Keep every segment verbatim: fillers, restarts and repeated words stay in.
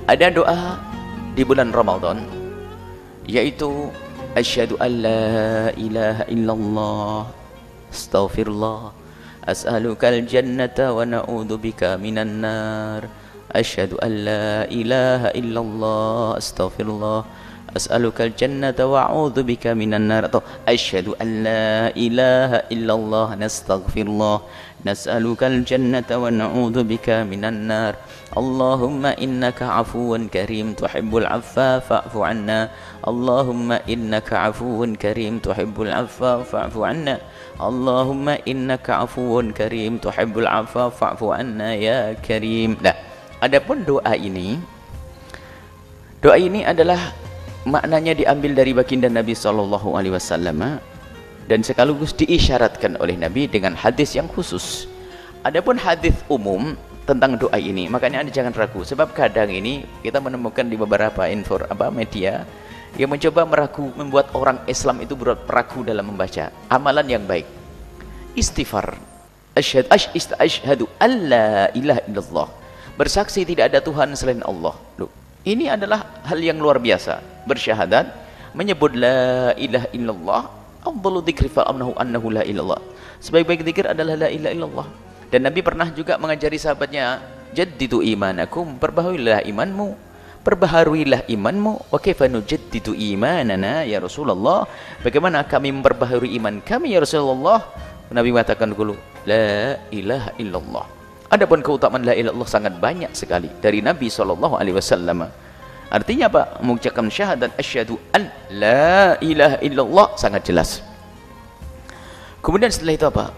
Ada doa di bulan Ramadan yaitu asyhadu an la ilaha illallah astaghfirullah as'alukal jannata wa na'udzubika minan nar. Asyhadu an la ilaha illallah astaghfirullah as'alukal jannata wa a'udzubika minan nar. Atau asyhadu an la ilaha illallah nastaghfirullah nas'alukal jannata wa na'udzubika minan nar. Allahumma innaka afuwun karim tuhibbul afwa fa'fu anna. Allahumma innaka afuwun karim tuhibbul afwa fa'fu anna. Allahumma innaka afuwun karim tuhibbul afwa fa'fu anna ya karim. Nah, adapun doa ini, doa ini adalah maknanya diambil dari baginda Nabi sallallahu alaihi wasallam dan sekaligus diisyaratkan oleh Nabi dengan hadis yang khusus. Adapun hadis umum tentang doa ini, makanya Anda jangan ragu, sebab kadang ini kita menemukan di beberapa info apa media yang mencoba meragu, membuat orang Islam itu ragu dalam membaca amalan yang baik. Istighfar, asyhadu asyhadu alla ilaha illallah, bersaksi tidak ada Tuhan selain Allah. Loh, ini adalah hal yang luar biasa. Bersyahadat, menyebut la ilaha illallah, afdalu dzikri fa annahu annahu la ilallah. Sebaik-baik zikir adalah la ilaha illallah. Dan Nabi pernah juga mengajari sahabatnya, jaddidu imanakum, perbaharilah imanmu, perbaharuilah imanmu. Wa kaifa nujaddidu imanana ya Rasulullah, bagaimana kami memperbaharui iman kami ya Rasulullah? Nabi mengatakan dulu, la ilaha illallah. Adapun keutamaan la ilaha illallah sangat banyak sekali dari Nabi sallallahu alaihi wasallam. Artinya apa? Mengucapkan syahadat asyhadu an la ilaha illallah sangat jelas. Kemudian setelah itu apa?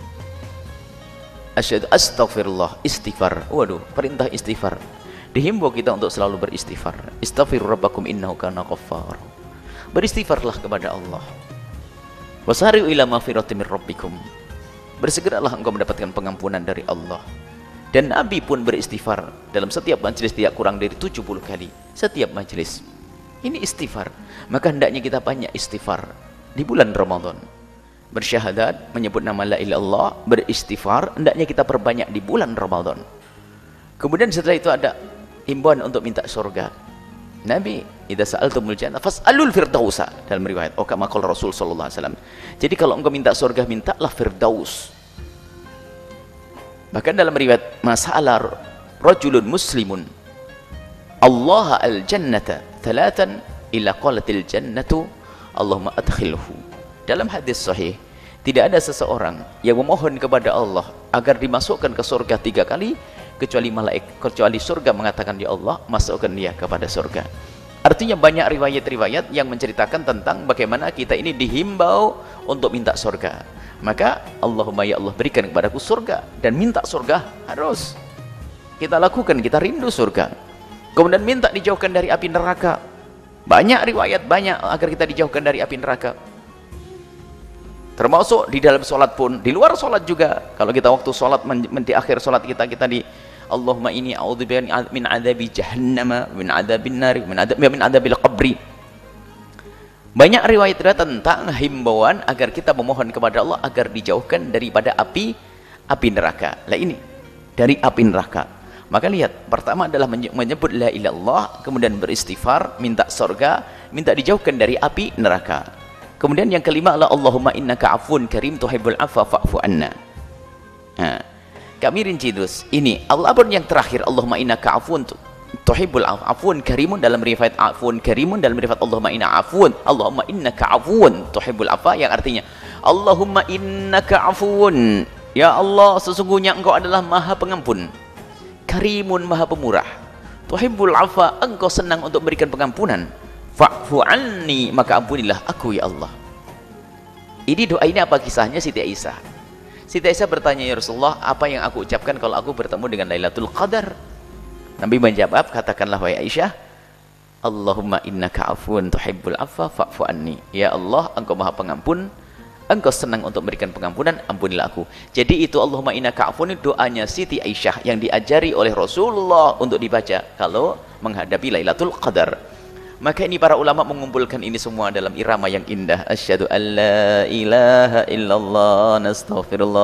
Asyhadu astaghfirullah, istighfar. Waduh, perintah istighfar. Dihimbau kita untuk selalu beristighfar. Istaghfiru rabbakum innahu kana ghaffar. Beristighfarlah kepada Allah. Wasari'u ila maghfiratin min rabbikum. Bersegeralah engkau mendapatkan pengampunan dari Allah. Dan Nabi pun beristighfar dalam setiap majelis tidak kurang dari tujuh puluh kali. Setiap majelis. Ini istighfar. Maka hendaknya kita banyak istighfar di bulan Ramadan. Bersyahadat, menyebut nama la ilaha illallah, beristighfar, hendaknya kita perbanyak di bulan Ramadan. Kemudian setelah itu ada himbauan untuk minta surga. Nabi, idza sa'altumul jannah fas'alul firdausa, dalam riwayat oh kama qala Rasul sallallahu alaihi wasallam. Jadi kalau engkau minta surga, mintalah firdaus. Bahkan dalam riwayat masalah rajulun muslimun Allah al-jannata thalathan illa qalatil jannatu Allahumma adkhilhu. Dalam hadis sahih, tidak ada seseorang yang memohon kepada Allah agar dimasukkan ke surga tiga kali kecuali malaikat, kecuali surga mengatakan, ya Allah, masukkan dia kepada surga. Artinya banyak riwayat-riwayat yang menceritakan tentang bagaimana kita ini dihimbau untuk minta surga. Maka Allahumma ya Allah berikan kepadaku surga, dan minta surga harus kita lakukan, kita rindu surga. Kemudian minta dijauhkan dari api neraka. Banyak riwayat, banyak agar kita dijauhkan dari api neraka. Termasuk di dalam sholat pun, di luar sholat juga. Kalau kita waktu sholat, di akhir sholat kita, kita di Allahumma inni a'udzubika min adabi jahannam, min adabin nar, min adab min adabil qabri. Banyak riwayat tentang himbauan agar kita memohon kepada Allah agar dijauhkan daripada api api neraka. Lah ini dari api neraka. Maka lihat, pertama adalah menyebut la ilaha illallah, kemudian beristighfar, minta surga, minta dijauhkan dari api neraka. Kemudian yang kelima adalah Allahumma innaka afun karim tuhibbul afwa fa'fu anna. Nah, kami rinci terus. Ini Allah pun yang terakhir, Allahumma innaka afun tuhibbul afun karimun, dalam riwayat afun karimun, dalam riwayat Allahumma inna afun, Allahumma innaka afun tuhibbul afwa, yang artinya Allahumma innaka afun, ya Allah sesungguhnya engkau adalah maha pengampun, karimun maha pemurah, tuhibbul afwa, engkau senang untuk memberikan pengampunan, fa'fu anni, maka ampunilah aku ya Allah. Ini doa ini apa kisahnya? Siti Aisyah. Siti Aisyah bertanya, ya Rasulullah, apa yang aku ucapkan kalau aku bertemu dengan Lailatul Qadar? Nabi menjawab, katakanlah wahai Aisyah, Allahumma innaka afun tuhibbul afwa fa'fu anni. Ya Allah, engkau maha pengampun, engkau senang untuk memberikan pengampunan, ampunilah aku. Jadi itu Allahumma innaka afun, doanya Siti Aisyah yang diajari oleh Rasulullah untuk dibaca kalau menghadapi Lailatul Qadar. Maka ini para ulama mengumpulkan ini semua dalam irama yang indah. Asyhadu an la ilaha illallah nastaghfirullah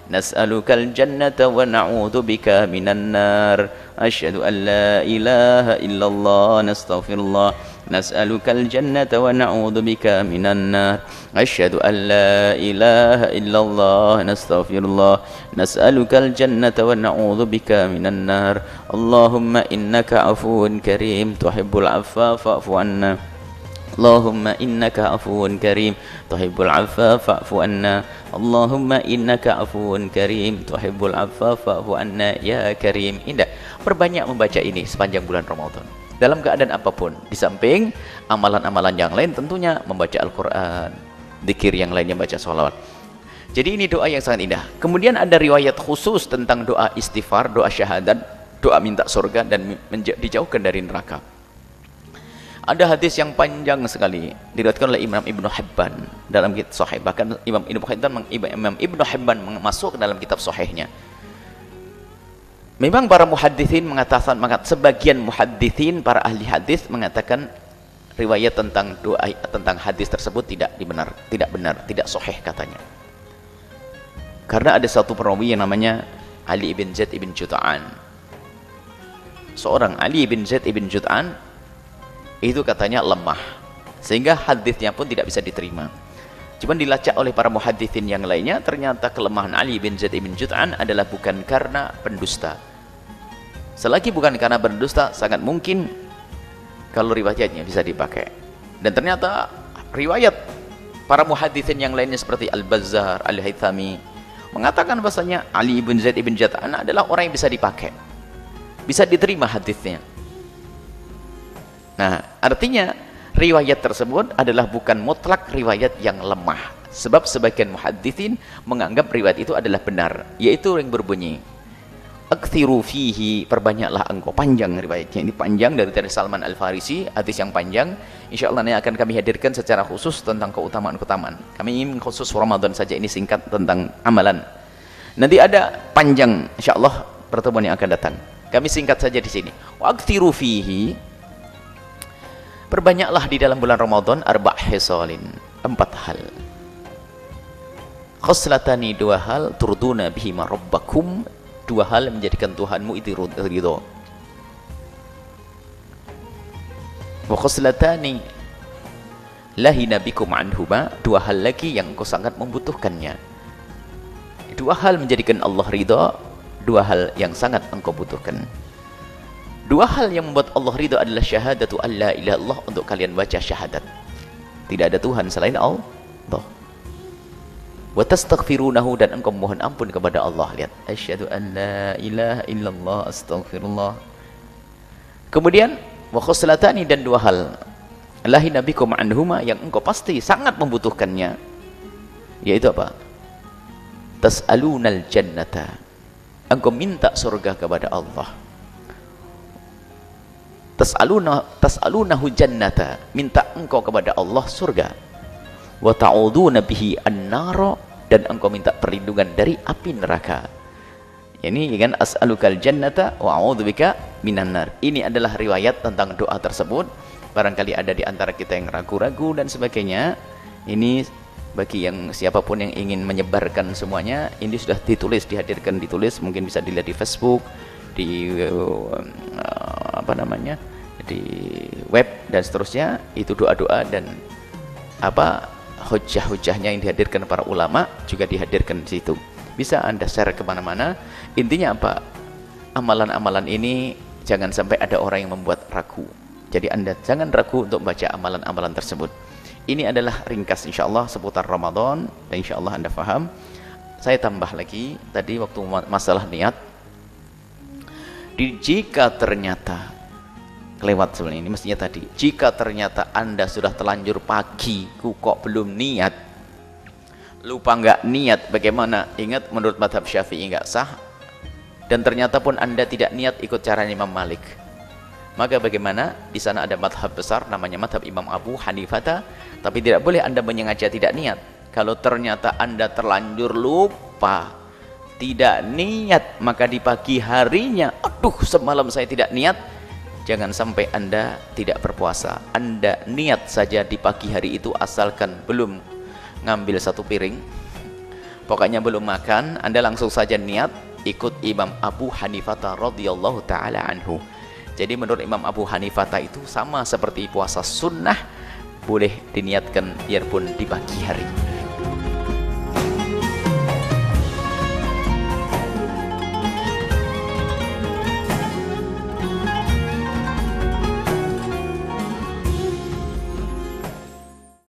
nas'alukal jannata wa na'udzu bika minan nar. Asyhadu an la ilaha illallah nastaghfirullah nas'alukal jannata wa na'udzu bika minan nar. Asyhadu an la ilaha illallah nastaghfirullah nas'alukal jannata wa na'udzu bika minan nar. Allahumma innaka afuwun karim tuhibbul afwa fa'fu anna. Allahumma innaka afuwun karim tuhibbul afwa fa'fu anna. Allahumma innaka afuwun karim tuhibbul afwa fa'fu anna ya karim. Indah, perbanyak membaca ini sepanjang bulan Ramadan dalam keadaan apapun. Di samping amalan-amalan yang lain tentunya membaca Al-Quran, zikir yang lainnya, baca sholawat. Jadi ini doa yang sangat indah. Kemudian ada riwayat khusus tentang doa istighfar, doa syahadat, doa minta surga dan dijauhkan dari neraka. Ada hadis yang panjang sekali diriwayatkan oleh Imam Ibnu Hibban dalam kitab Sahih. Bahkan Imam Ibnu Hibban Imam Ibnu Hibban masuk ke dalam kitab Sahihnya. Memang para muhadditsin mengatakan, sebagian muhadditsin para ahli hadis mengatakan riwayat tentang doa tentang hadis tersebut tidak dibenar, tidak benar, tidak sahih katanya. Karena ada satu perawi yang namanya Ali ibn Zaid ibn Jud'an. Seorang Ali ibn Zaid ibn Jud'an itu katanya lemah, sehingga hadisnya pun tidak bisa diterima. Cuman dilacak oleh para muhaditsin yang lainnya, ternyata kelemahan Ali bin Zaid bin Jud'an adalah bukan karena pendusta. Selagi bukan karena pendusta, sangat mungkin kalau riwayatnya bisa dipakai. Dan ternyata riwayat para muhaditsin yang lainnya seperti Al-Bazzar, Al-Haythami mengatakan bahasanya Ali bin Zaid bin Jud'an adalah orang yang bisa dipakai, bisa diterima hadisnya. Nah, artinya riwayat tersebut adalah bukan mutlak riwayat yang lemah, sebab sebagian muhaditsin menganggap riwayat itu adalah benar, yaitu yang berbunyi aktsiru fihi, perbanyaklah engkau. Panjang riwayatnya, ini panjang dari dari Salman Al-Farisi, hadis yang panjang. Insyaallah ini akan kami hadirkan secara khusus tentang keutamaan-keutamaan. Kami ingin khusus Ramadan saja, ini singkat tentang amalan. Nanti ada panjang insyaallah pertemuan yang akan datang. Kami singkat saja di sini. Wa aktsiru fihi, perbanyaklah di dalam bulan Ramadan arba' hisalin, empat hal. Khoslatani, dua hal, turduna bihima rabbakum, dua hal yang menjadikan Tuhanmu itu ridho. Wa khoslatani lahina bikum anhuma, dua hal lagi yang engkau sangat membutuhkannya. Dua hal menjadikan Allah ridho, dua hal yang sangat engkau butuhkan. Dua hal yang membuat Allah ridho adalah syahadatu an la ilaha illallah, untuk kalian baca syahadat tidak ada Tuhan selain Allah. Wa tastaghfirunahu, dan engkau mohon ampun kepada Allah. Lihat, asyhadu an la ilaha illallah astaghfirullah. Kemudian wa khoslatani, dan dua hal lahina bikum anhuma, yang engkau pasti sangat membutuhkannya, yaitu apa? Tas'alunal jannata, engkau minta surga kepada Allah. Tas'aluna tas'alunahu jannata, minta engkau kepada Allah surga. Wa ta'uduna bihi an-nara, dan engkau minta perlindungan dari api neraka. Ini kan as'alukal jannata wa a'udzubika minan nar. Ini adalah riwayat tentang doa tersebut. Barangkali ada di antara kita yang ragu-ragu dan sebagainya. Ini bagi yang siapapun yang ingin menyebarkan semuanya, ini sudah ditulis, dihadirkan, ditulis, mungkin bisa dilihat di Facebook, di uh, apa namanya, di web dan seterusnya. Itu doa-doa dan apa hujah-hujahnya yang dihadirkan para ulama juga dihadirkan di situ. Bisa Anda share kemana-mana. Intinya apa? Amalan-amalan ini jangan sampai ada orang yang membuat ragu. Jadi Anda jangan ragu untuk membaca amalan-amalan tersebut. Ini adalah ringkas insyaallah seputar Ramadan, dan insyaallah Anda paham. Saya tambah lagi tadi waktu masalah niat. Jika ternyata kelewat sebenarnya ini mestinya tadi, jika ternyata Anda sudah terlanjur pagi kok belum niat, lupa nggak niat, bagaimana? Ingat, menurut mazhab Syafi'i nggak sah, dan ternyata pun Anda tidak niat ikut caranya Imam Malik, maka bagaimana? Di sana ada mazhab besar namanya mazhab Imam Abu Hanifah, tapi tidak boleh Anda menyengaja tidak niat. Kalau ternyata Anda terlanjur lupa tidak niat, maka di pagi harinya, aduh semalam saya tidak niat, jangan sampai Anda tidak berpuasa. Anda niat saja di pagi hari itu, asalkan belum ngambil satu piring, Pokoknya belum makan, Anda langsung saja niat ikut Imam Abu Hanifah radhiyallahu taala anhu. Jadi menurut Imam Abu Hanifah itu sama seperti puasa sunnah, boleh diniatkan biarpun di pagi hari.